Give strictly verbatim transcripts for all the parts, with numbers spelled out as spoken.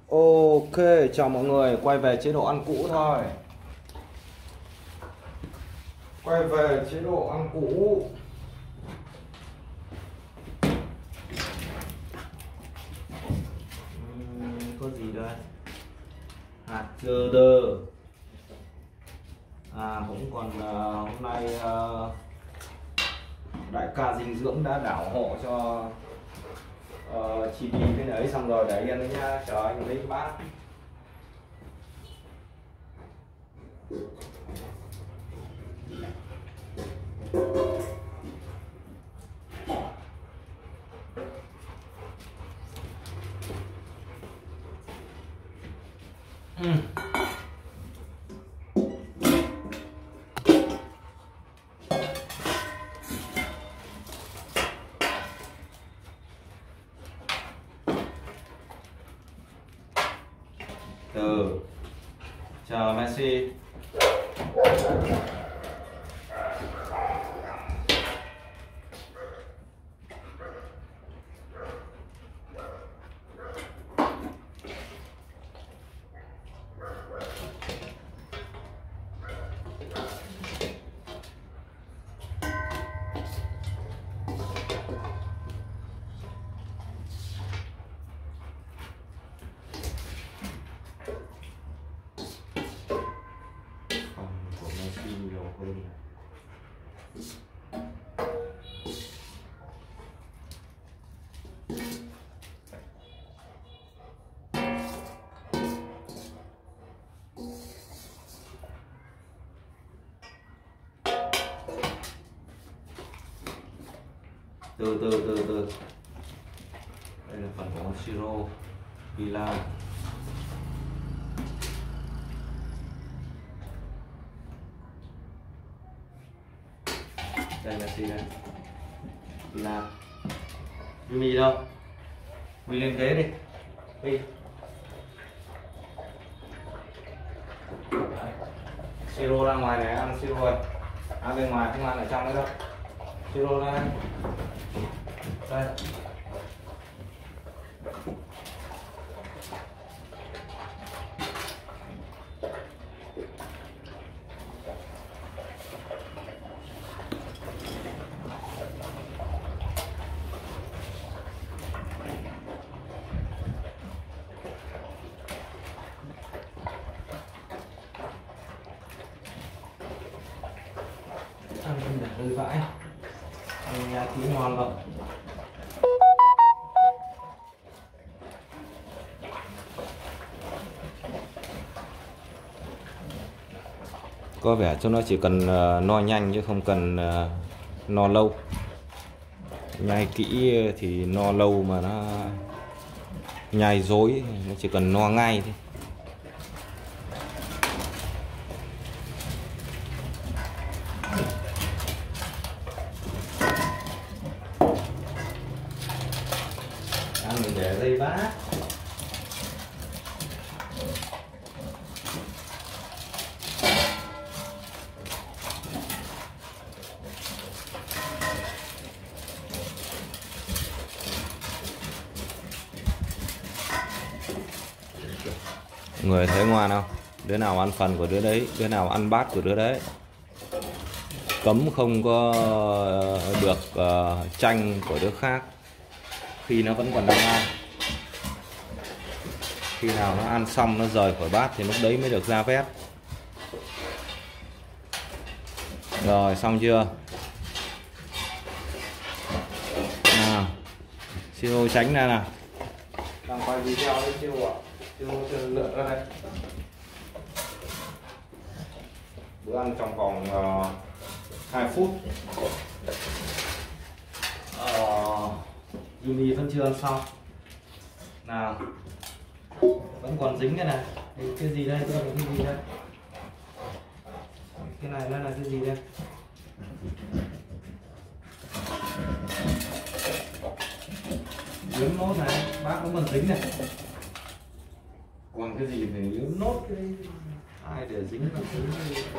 Ok, chào mọi người, quay về chế độ ăn cũ thôi. Quay về chế độ ăn cũ. uhm, Có gì đây? Hạt dơ đơ. À cũng còn uh, hôm nay uh, đại ca dinh dưỡng đã đảo hộ cho uh, chị đi cái đấy xong rồi, để yên đấy nhá, chờ anh lấy bát. Ừ. Từ chào Messi. Từ từ từ từ đây là phần của con siro Villa. Đây là gì đây? Villa. Mì đâu? Mì lên ghế đi. Đi. Siro ra ngoài này, ăn siro rồi. Ăn bên ngoài không ăn ở trong đấy đâu. Siro ra đây. Đây. Ăn không để hơi vãi. Ăn nhai tí ngon rồi. Có vẻ cho nó chỉ cần uh, no nhanh chứ không cần uh, no lâu. Nhai kỹ thì no lâu, mà nó nhai dối nó chỉ cần no ngay thôi. Ăn mình để dây bát. Người thấy ngoan không? Đứa nào ăn phần của đứa đấy, đứa nào ăn bát của đứa đấy. Cấm không có được uh, tranh của đứa khác khi nó vẫn còn đang ăn. Khi nào nó ăn xong nó rời khỏi bát thì lúc đấy mới được ra vét. Rồi xong chưa? Nào, siro tránh ra nào. Đang quay video đấy siro ạ. Siro lượn ra đây. Bữa ăn trong vòng uh, hai phút. uh, Juni vẫn chưa ăn xong. Nào, vẫn còn dính cái này. Cái gì đây? Cái gì đây? Cái này nó là cái gì đây? Liếm nốt này, bác cũng còn dính này. Còn cái gì phải liếm nốt cái ai để dính vào cái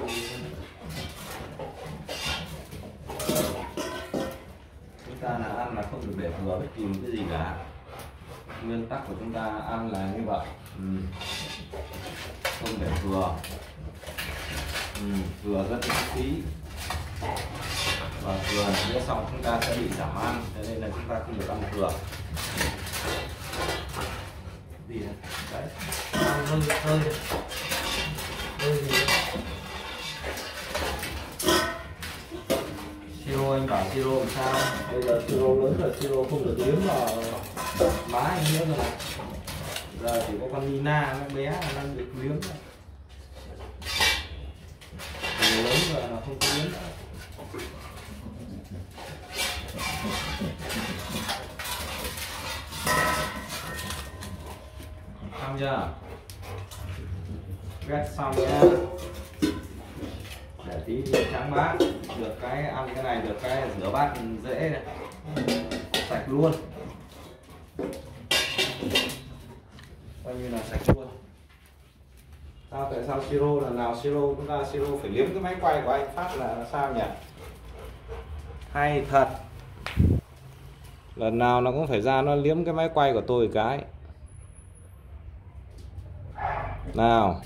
chúng ta là ăn là không được để thừa bất kỳ cái gì cả. Nguyên tắc của chúng ta ăn là như vậy. Ừ. Không để thừa. Ừ. Thừa rất lãng phí, và thừa nữa xong chúng ta sẽ bị giảm ăn, cho nên là chúng ta không được ăn thừa. Gì đấy? Đấy. Hơi hơi hơi gì đấy. Siro anh bảo siro làm sao? Bây giờ siro lớn rồi, siro không được liếm vào má anh nữa rồi này. Giờ chỉ có con Nina nó bé là đang được liếm rồi. Người lớn rồi là không có liếm nữa. Xong chưa? Quét xong nhá. Để tí trắng bát, được cái ăn cái này, được cái rửa bát dễ này, sạch luôn, coi như là sạch luôn. Sao tại sao siro là nào siro chúng ta siro phải liếm cái máy quay của anh phát là sao nhỉ? Hay thật, lần nào nó cũng phải ra nó liếm cái máy quay của tôi cái nào.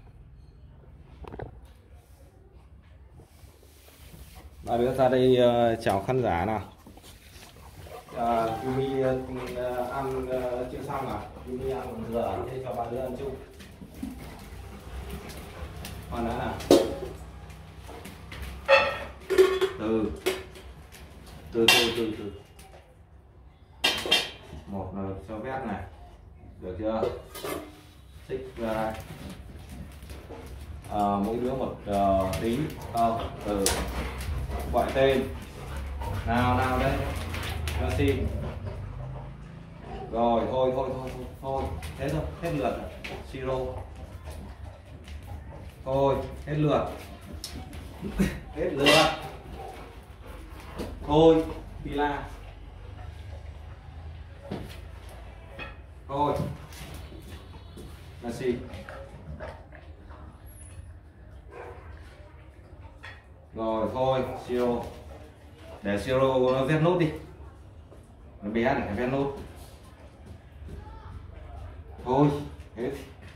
Ba đứa ra đây uh, chào khán giả nào. uh, Yumi uh, ăn uh, chưa xong à? Yumi ăn một giờ thế cho ba đứa ăn chung. Còn nữa nào. Từ từ từ từ từ một là cho vét này, được chưa? Xích ra. À, mỗi đứa một uh, tí. Không, từ gọi tên nào nào đây, Messi. Rồi thôi thôi thôi thôi, thôi. Thế thôi, hết lượt rồi. Siro thôi, hết lượt. Hết lượt thôi. Pila thôi. Messi rồi thôi. Siro để Siro nó viết nốt đi, nó bé này viết nốt thôi. Hết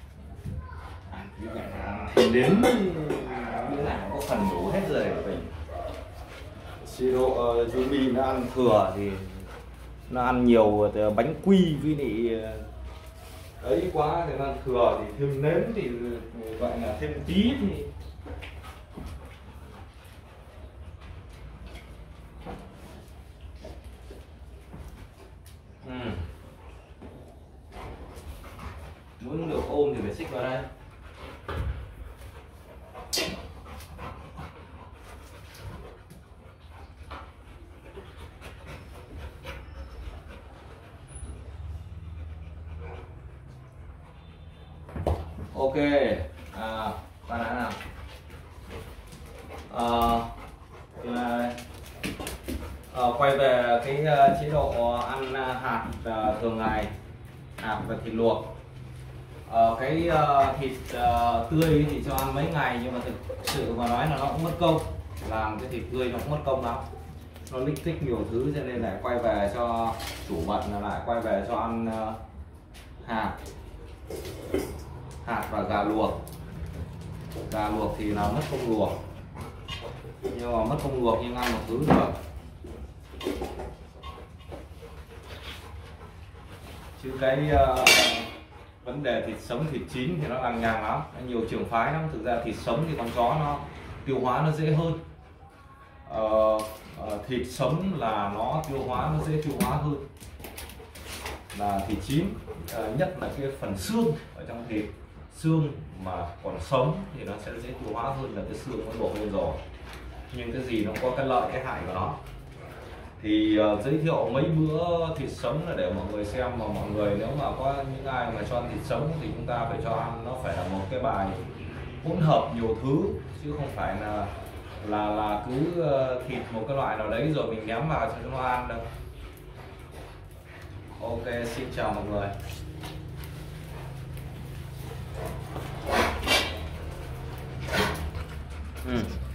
thì đến bữa nào có phần đủ hết rồi mình. Siro uh, Yumi nó ăn thừa thì nó ăn nhiều bánh quy với lại ấy quá thì nó ăn thừa thì thêm nếm thì gọi là thêm tí thì ừ. Muốn được ôm thì phải xích vào đây. Ok, à, bạn đã nào? À, là, à, quay về cái uh, chế độ ăn uh, hạt uh, thường ngày, hạt và thịt luộc. À, cái uh, thịt uh, tươi thì cho ăn mấy ngày, nhưng mà thực sự mà nói là nó cũng mất công. Làm cái thịt tươi nó cũng mất công lắm, nó lích thích nhiều thứ, cho nên lại quay về cho chủ bận là lại quay về cho ăn uh, hạt hạt và gà luộc. Gà luộc thì là mất công luộc, nhưng mà mất công luộc nhưng ăn một thứ được. Chứ cái uh, vấn đề thịt sống thịt chín thì nó lằng nhằng lắm, nhiều trường phái lắm. Thực ra thịt sống thì con chó nó tiêu hóa nó dễ hơn. uh, uh, Thịt sống là nó tiêu hóa nó dễ tiêu hóa hơn là thịt chín, uh, nhất là cái phần xương ở trong thịt. Xương mà còn sống thì nó sẽ dễ tiêu hóa hơn là cái xương nó đổ lên rồi. Nhưng cái gì nó có cái lợi cái hại của nó. Thì uh, giới thiệu mấy bữa thịt sống là để mọi người xem, mà mọi người nếu mà có những ai mà cho ăn thịt sống thì chúng ta phải cho ăn, nó phải là một cái bài hỗn hợp nhiều thứ, chứ không phải là là là cứ uh, thịt một cái loại nào đấy rồi mình ném vào cho nó ăn đâu. Ok, xin chào mọi người. Ừ.